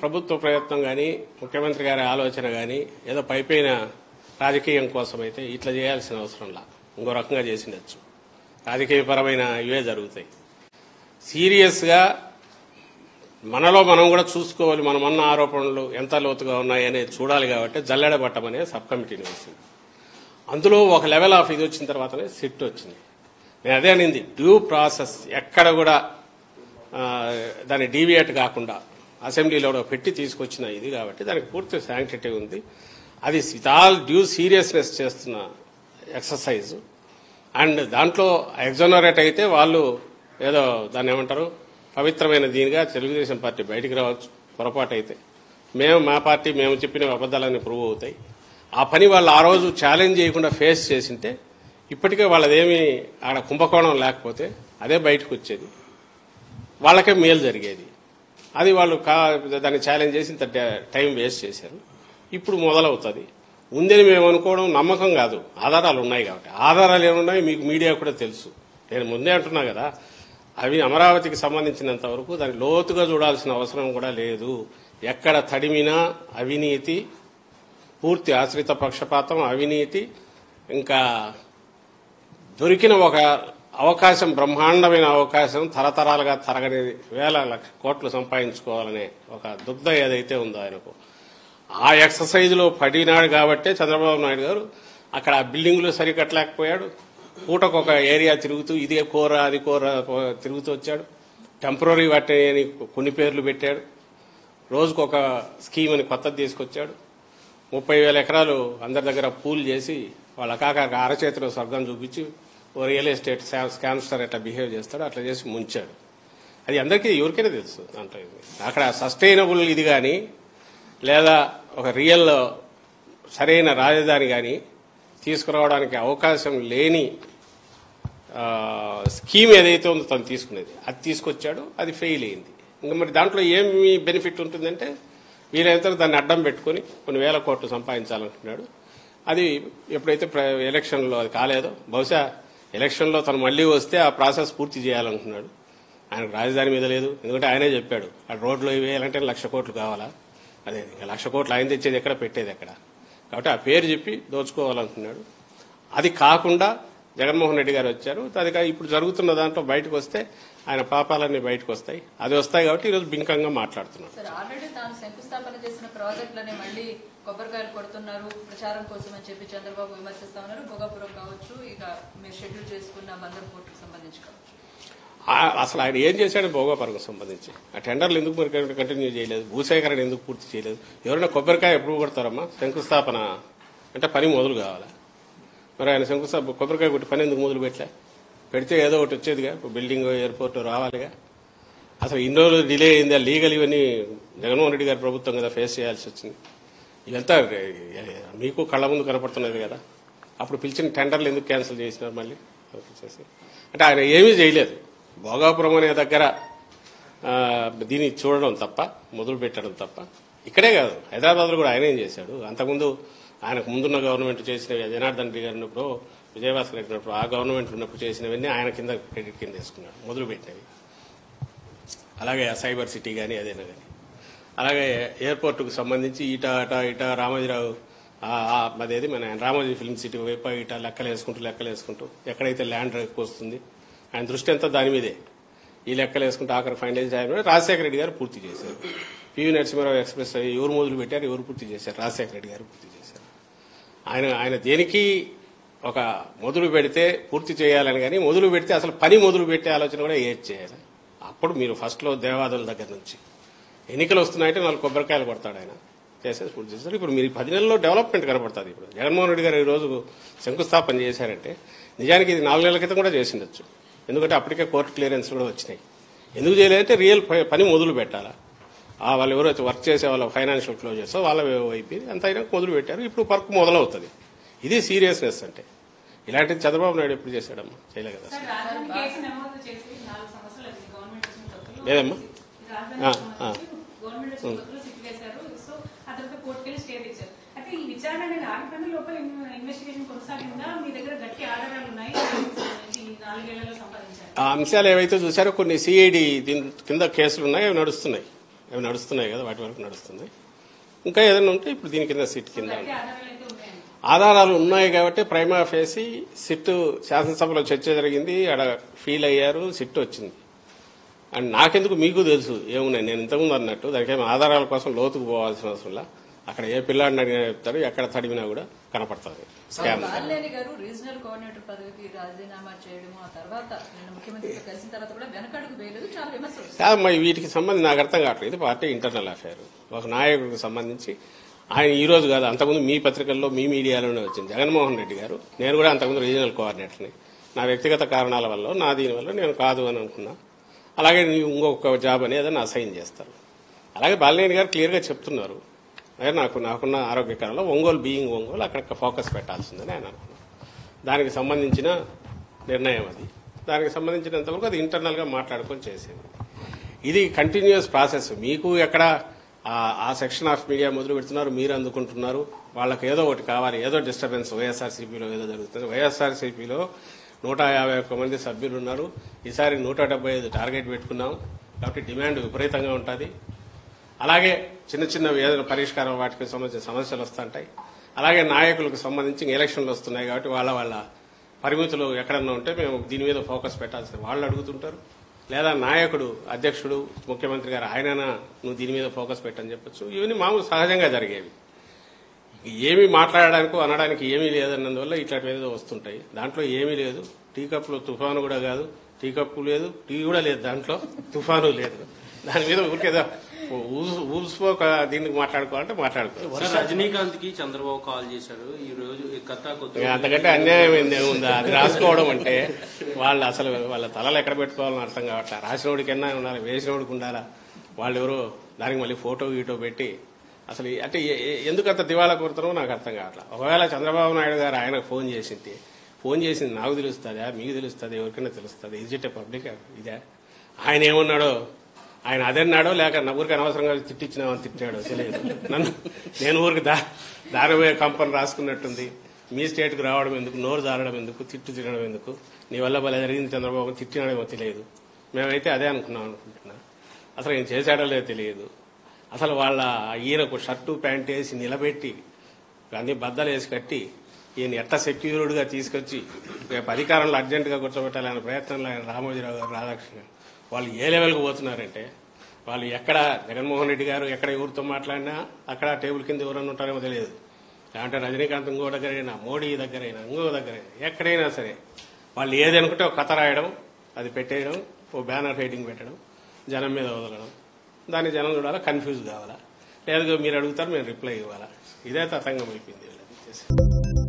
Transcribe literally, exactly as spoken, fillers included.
ప్రభుత్వ ప్రయత్నం కానీ ముఖ్యమంత్రి గారి ఆలోచన కానీ ఏదో పైపైన రాజకీయం కోసమైతే ఇట్లా చేయాల్సిన అవసరంలా ఇంకో రకంగా చేసిండొచ్చు. రాజకీయపరమైన ఇవే జరుగుతాయి. సీరియస్గా మనలో మనం కూడా చూసుకోవాలి, మనం అన్న ఆరోపణలు ఎంత లోతుగా ఉన్నాయనేది చూడాలి. కాబట్టి జల్లెడ పట్టమనే సబ్ కమిటీని వేసింది. అందులో ఒక లెవెల్ ఆఫ్ ఇది వచ్చిన తర్వాతనే సిట్ వచ్చింది. నేను అదే అనింది, డ్యూ ప్రాసెస్ ఎక్కడ కూడా దాన్ని డీవియేట్ కాకుండా అసెంబ్లీలో పెట్టి తీసుకొచ్చిన ఇది కాబట్టి దానికి పూర్తి శాంక్టిటీ ఉంది. అది ఆల్ డ్యూ సీరియస్నెస్ చేస్తున్న ఎక్సర్సైజ్. అండ్ దాంట్లో ఎగ్జోనరేట్ అయితే వాళ్ళు ఏదో దాన్ని ఏమంటారు పవిత్రమైన దీనిగా తెలుగుదేశం పార్టీ బయటికి రావచ్చు. పొరపాటు అయితే మేము మా పార్టీ మేము చెప్పిన అబద్దాలన్నీ ప్రూవ్ అవుతాయి. ఆ పని వాళ్ళు ఆ రోజు ఛాలెంజ్ చేయకుండా ఫేస్ చేసింటే ఇప్పటికే వాళ్ళదేమీ ఆడ కుంభకోణం లేకపోతే అదే బయటకు వచ్చేది, వాళ్ళకే మేలు జరిగేది. అది వాళ్ళు దాన్ని ఛాలెంజ్ చేసి ఇంత టైం వేస్ట్ చేశారు. ఇప్పుడు మొదలవుతుంది. ఉందని మేము అనుకోవడం నమ్మకం కాదు, ఆధారాలు ఉన్నాయి కాబట్టి. ఆధారాలు ఏమున్నాయి మీకు మీడియా కూడా తెలుసు. నేను ముందే అంటున్నా కదా, అవి అమరావతికి సంబంధించినంత వరకు దాన్ని లోతుగా చూడాల్సిన అవసరం కూడా లేదు. ఎక్కడ తడిమినా అవినీతి, పూర్తి ఆశ్రిత పక్షపాతం, అవినీతి, ఇంకా దొరికిన ఒక అవకాశం, బ్రహ్మాండమైన అవకాశం, తరతరాలుగా తరగని వేల లక్ష కోట్లు సంపాదించుకోవాలనే ఒక దుగ్ధ ఏదైతే ఉందో ఆయనకు, ఆ ఎక్సర్సైజ్లో పడినాడు కాబట్టే చంద్రబాబు నాయుడు గారు అక్కడ బిల్డింగులు సరికట్టలేకపోయాడు. పూటకు ఒక ఏరియా తిరుగుతూ ఇదే కోర అది కోర తిరుగుతూ వచ్చాడు. టెంపరీ వాటిని కొన్ని పేర్లు పెట్టాడు. రోజుకు ఒక స్కీమ్ అని కొత్తది తీసుకొచ్చాడు. ముప్పై వేల ఎకరాలు అందరి దగ్గర పూల్ చేసి వాళ్ళ కాక అరచేతిలో స్వర్గం చూపించి ఓ రియల్ ఎస్టేట్ స్కామ్స్టర్ ఎట్లా బిహేవ్ చేస్తాడో అట్లా చేసి ముంచాడు. అది అందరికీ ఎవరికైనా తెలుసు. దాంట్లో అక్కడ సస్టైనబుల్ ఇది కానీ లేదా ఒక రియల్ సరైన రాజధాని కానీ తీసుకురావడానికి అవకాశం లేని స్కీమ్ ఏదైతే ఉందో తను తీసుకునేది అది తీసుకొచ్చాడు. అది ఫెయిల్ అయింది. ఇంకా మరి దాంట్లో ఏమి బెనిఫిట్ ఉంటుందంటే వీలైతే దాన్ని అడ్డం పెట్టుకుని కొన్ని వేల కోట్లు సంపాదించాలంటున్నాడు. అది ఎప్పుడైతే ఎలక్షన్లో అది కాలేదో, బహుశా ఎలక్షన్లో తను మళ్లీ వస్తే ఆ ప్రాసెస్ పూర్తి చేయాలనుకున్నాడు. ఆయనకు రాజధాని మీద లేదు. ఎందుకంటే ఆయనే చెప్పాడు ఆ రోడ్లో వేయాలంటే లక్ష కోట్లు కావాలా, అదే లక్ష కోట్లు ఆయన తెచ్చేది ఎక్కడ, పెట్టేది ఎక్కడ. కాబట్టి ఆ పేరు చెప్పి దోచుకోవాలనుకున్నాడు. అది కాకుండా జగన్మోహన్ రెడ్డి గారు వచ్చారు. అది ఇప్పుడు జరుగుతున్న దాంట్లో బయటకు వస్తే ఆయన పాపాలన్నీ బయటకు వస్తాయి. అది వస్తాయి కాబట్టి ఈరోజు బింకంగా మాట్లాడుతున్నారు. ఆల్రెడీ తాను శంకుస్థాపన చేసిన ప్రాజెక్టులని మళ్లీ కొబ్బరికాయలు కొడుతున్నారు ప్రచారం కోసం అని చెప్పి చంద్రబాబు విమర్శిస్తా ఉన్నారు. భోగాపురం కావచ్చు, ఇక మీరు షెడ్యూల్ చేసుకున్న బందర్ పోర్టుకు సంబంధించి కావచ్చు. అసలు ఆయన ఏం చేశాడు భోగాపురం సంబంధించి? ఆ టెండర్లు ఎందుకు మరి కంటిన్యూ చేయలేదు? భూసేకరణ ఎందుకు పూర్తి చేయలేదు? ఎవరైనా కొబ్బరికాయ ఎప్పుడు కొడతారమ్మా? శంకుస్థాపన అంటే పని మొదలు కావాలా? మరి ఆయన శంకుస్థాపన కొబ్బరికాయ కొట్టి పని ఎందుకు మొదలు పెట్టలే? పెడితే ఏదో ఒకటి వచ్చేదిగా, బిల్డింగ్ ఎయిర్పోర్ట్ రావాలిగా. అసలు ఇన్ని రోజులు డిలే అయింది. లీగల్ ఇవన్నీ జగన్మోహన్ రెడ్డి గారి ప్రభుత్వం కదా ఫేస్ చేయాల్సి వచ్చింది. ఇదంతా మీకు కళ్ళ ముందు కనపడుతున్నది కదా. అప్పుడు పిలిచిన టెండర్లు ఎందుకు క్యాన్సిల్ చేసినారు మళ్ళీ? అంటే ఆయన ఏమీ చేయలేదు. భోగాపురం అనే దగ్గర దీన్ని చూడడం తప్ప, మొదలు పెట్టడం తప్ప. ఇక్కడే కాదు, హైదరాబాద్లో కూడా ఆయన ఏం చేశాడు? అంతకుముందు ఆయనకు ముందున్న గవర్నమెంట్ చేసినవి, జనార్దన్ రెడ్డి గారు ఉన్నప్పుడు, విజయభాస్కర్ రెడ్డి ఉన్నప్పుడు, ఆ గవర్నమెంట్ ఉన్నప్పుడు చేసినవన్నీ ఆయన కింద క్రెడిట్ కింద వేసుకున్నాడు, మొదలు పెట్టినవి. అలాగే సైబర్ సిటీ కానీ అదేనా కానీ, అలాగే ఎయిర్పోర్టుకు సంబంధించి ఇటా అటా ఇటా రామోజీరావు అదేది మన రామోజీ ఫిల్మ్ సిటీ వైపు ఇటా లెక్కలు వేసుకుంటూ లెక్కలు వేసుకుంటూ ఎక్కడైతే ల్యాండ్ ఎక్కువ వస్తుంది ఆయన దృష్టి అంతా దాని మీదే. ఈ లెక్కలు వేసుకుంటూ ఆఖరి ఫైనలైజ్ ఆయన రాజశేఖర రెడ్డి గారు పూర్తి చేశారు. పివి నరసింహారావు ఎక్స్ప్రెస్ ఎవరు మొదలు పెట్టారు, ఎవరు పూర్తి చేశారు? రాజశేఖర రెడ్డి గారు పూర్తి చేశారు. ఆయన ఆయన దేనికి ఒక మొదలు పెడితే పూర్తి చేయాలని కానీ, మొదలు పెడితే అసలు పని మొదలు పెట్టే ఆలోచన కూడా ఏది చేయాలి. అప్పుడు మీరు ఫస్ట్లో దేవాదుల దగ్గర నుంచి ఎన్నికలు వస్తున్నాయంటే నాలుగు కొబ్బరికాయలు కొడతాడు ఆయన, చేసేది పూర్తి చేస్తారు. ఇప్పుడు మీరు పది నెలల్లో డెవలప్మెంట్ కనపడుతుంది. ఇప్పుడు జగన్మోహన్ రెడ్డి గారు ఈ రోజు శంకుస్థాపన చేశారంటే నిజానికి ఇది నాలుగు నెలల క్రితం కూడా చేసిండొచ్చు. ఎందుకంటే అప్పటికే కోర్టు క్లియరెన్స్ కూడా వచ్చినాయి. ఎందుకు చేయలేదంటే రియల్ పని మొదలు పెట్టాలా. వాళ్ళు ఎవరైతే వర్క్ చేసే వాళ్ళ ఫైనాన్షియల్ క్లోజర్స్ వాళ్ళ అయిపోయింది అంత అయినా మొదలు పెట్టారు. ఇప్పుడు వర్క్ మొదలవుతుంది. ఇది సీరియస్నెస్ అంటే. ఇలాంటిది చంద్రబాబు నాయుడు ఎప్పుడు చేశాడమ్మా? చేయలే కదా. లేదమ్మా. ఆ అంశాలు ఏవైతే చూసారో కొన్ని సిఐడి కింద కేసులు ఉన్నాయి, అవి నడుస్తున్నాయి. అవి నడుస్తున్నాయి కదా, వాటి వరకు నడుస్తుంది. ఇంకా ఏదైనా ఉంటే ఇప్పుడు దీని కింద సిట్ కింద ఆధారాలు ఉన్నాయి కాబట్టి ప్రైమా ఫేసి సిట్ శాసనసభలో చర్చ జరిగింది, ఆడ ఫీల్ అయ్యారు, సిట్ వచ్చింది. అండ్ నాకెందుకు మీకు తెలుసు ఏమున్నాయి, నేను ఇంతకుముందు అన్నట్టు దానికేమో ఆధారాల కోసం లోతుకు పోవాల్సిన అవసరంలా. అక్కడ ఏ పిల్లాడిని అడిగినా చెప్తారు, ఎక్కడ తడిమినా కూడా కనపడుతుంది. బాలినేని గారు రీజనల్ కోఆర్డినేటర్ పదవికి రాజీనామా చేయడం, ఆ తర్వాత ముఖ్యమంత్రితో కలిసిన తర్వాత కూడా వెనకడుగు వేయలేదు, చాలా విమర్శలు. కాదమ్మా, వీటికి సంబంధించి నాకు అర్థం కావట్లేదు. ఇది పార్టీ ఇంటర్నల్ అఫైర్. ఒక నాయకుడికి సంబంధించి ఆయన ఈ రోజు కాదు, అంతకుముందు మీ పత్రికల్లో మీ మీడియాలోనే వచ్చింది. జగన్మోహన్ రెడ్డి గారు, నేను కూడా అంతకుముందు రీజనల్ కోఆర్డినేటర్ని, నా వ్యక్తిగత కారణాల వల్ల నా దీని వల్ల నేను కాదు అని అనుకున్నా. అలాగే ఇంకొక జాబ్ అనేది ఏదైనా అసైన్ చేస్తారు. అలాగే బాలినేని గారు క్లియర్గా చెప్తున్నారు, అదే నాకు నాకున్న ఆరోగ్యకరంలో ఒంగోలు బీయింగ్ ఒంగోలు అక్కడ ఫోకస్ పెట్టాల్సిందని ఆయన అనుకున్నాను. దానికి సంబంధించిన నిర్ణయం అది. దానికి సంబంధించినంతవరకు అది ఇంటర్నల్గా మాట్లాడుకొని చేసేది. ఇది కంటిన్యూస్ ప్రాసెస్. మీకు ఎక్కడ ఆ సెక్షన్ ఆఫ్ మీడియా మొదలు పెడుతున్నారు, మీరు అందుకుంటున్నారు, వాళ్ళకి ఏదో ఒకటి కావాలి, ఏదో డిస్టర్బెన్స్. వైఎస్ఆర్సీపీలో ఏదో జరుగుతుంది. వైఎస్ఆర్సీపీలో నూట యాభై ఒక్క మంది సభ్యులు ఉన్నారు. ఈసారి నూట డెబ్బై ఐదు టార్గెట్ పెట్టుకున్నాం కాబట్టి డిమాండ్ విపరీతంగా ఉంటుంది. అలాగే చిన్న చిన్న ఏదైనా పరిష్కారం వాటికి సంబంధించిన సమస్యలు వస్తుంటాయి. అలాగే నాయకులకు సంబంధించి ఎలక్షన్లు వస్తున్నాయి కాబట్టి వాళ్ళ వాళ్ళ పరిమితులు ఎక్కడన్నా ఉంటే మేము దీని మీద ఫోకస్ పెట్టాల్సిన వాళ్ళు అడుగుతుంటారు. లేదా నాయకుడు, అధ్యక్షుడు, ముఖ్యమంత్రి గారు ఆయనైనా నువ్వు దీని మీద ఫోకస్ పెట్టని చెప్పొచ్చు. ఇవన్నీ మామూలు సహజంగా జరిగేవి. ఏమీ మాట్లాడడానికి అనడానికి ఏమీ లేదన్నందువల్ల ఇట్లాంటివి ఏదో వస్తుంటాయి. దాంట్లో ఏమీ లేదు. టీ కప్పులో తుఫాను కూడా కాదు, టీ కప్పు లేదు, టీ కూడా లేదు, దాంట్లో తుఫాను లేదు. దాని మీద ఊరికేదో ఊల్స్పో దీనికి మాట్లాడుకోవాలంటే మాట్లాడుకోవాలి. రజనీకాంత్ కి చంద్రబాబు కాల్ చేశారు ఈ రోజు. అంతకంటే అన్యాయం ఏముందా? అది రాసుకోవడం అంటే వాళ్ళు అసలు వాళ్ళ తలలు ఎక్కడ పెట్టుకోవాలని అర్థం కావట్లా. రాసినోడికన్నా ఉండాలి, వేసినోడికి ఉండాలా. వాళ్ళు ఎవరో దానికి మళ్ళీ ఫోటో గీటో పెట్టి అసలు అంటే ఎందుకంత దివాళా కోరుతారో నాకు అర్థం కావట్లా. ఒకవేళ చంద్రబాబు నాయుడు గారు ఆయనకు ఫోన్ చేసింది ఫోన్ చేసింది నాకు తెలుస్తుందా, మీకు తెలుస్తుంది, ఎవరికైనా తెలుస్తుంది? Is it a public? ఇదే ఆయన ఏమన్నాడో, ఆయన అదన్నాడో లేక నా ఊరికి అనవసరంగా తిట్టించినామని తిట్టాడో తెలియదు. నన్ను నేను ఊరికి దా దారిపోయే కంపెనీ రాసుకున్నట్టుంది. మీ స్టేట్కి రావడం ఎందుకు, నోరు జారడం ఎందుకు, తిట్టు తినడం ఎందుకు, నీ వల్ల భలే జరిగింది చంద్రబాబు తిట్టినడేమో తెలియదు. మేమైతే అదే అనుకున్నాం అనుకుంటున్నా. అసలు ఏం చేశాడో లేదో తెలియదు. అసలు వాళ్ళ ఈయనకు షర్టు ప్యాంట్ వేసి నిలబెట్టి అన్ని బద్దలు వేసి కట్టి ఈయన ఎట్ట సెక్యూర్డ్గా తీసుకొచ్చి రేపు అధికారంలో అర్జెంటుగా కూర్చోబెట్టాలనే ప్రయత్నంలో ఆయన రామోజీరావు గారు, రాధాకృష్ణ వాళ్ళు ఏ లెవెల్కి పోతున్నారంటే వాళ్ళు ఎక్కడ జగన్మోహన్ రెడ్డి గారు ఎక్కడ ఎవరితో మాట్లాడినా అక్కడ టేబుల్ కింద ఎవరన్నా ఉంటారేమో తెలియదు. అంటే రజనీకాంత్ ఇంకో దగ్గరైనా, మోడీ దగ్గరైనా, ఇంకో దగ్గరైనా, ఎక్కడైనా సరే వాళ్ళు ఏది అనుకుంటే ఒక కథ రాయడం, అది పెట్టేయడం, ఓ బ్యానర్ హెడ్డింగ్ పెట్టడం, జనం మీద వదలడం, దాన్ని జనం చూడాలా, కన్ఫ్యూజ్ కావాలా, లేదు మీరు అడుగుతారు మేము రిప్లై ఇవ్వాలా. ఇదే తతంగం అయిపోయింది వీళ్ళకి.